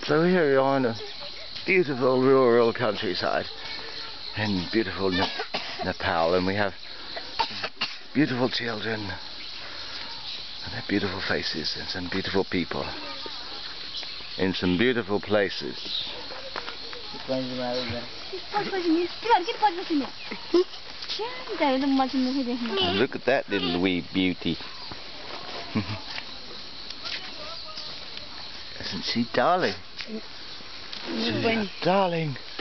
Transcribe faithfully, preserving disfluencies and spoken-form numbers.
So here we are in a beautiful rural countryside in beautiful Ne Nepal, and we have beautiful children and their beautiful faces and some beautiful people in some beautiful places. And look at that little wee beauty. Isn't she darling? She's a darling.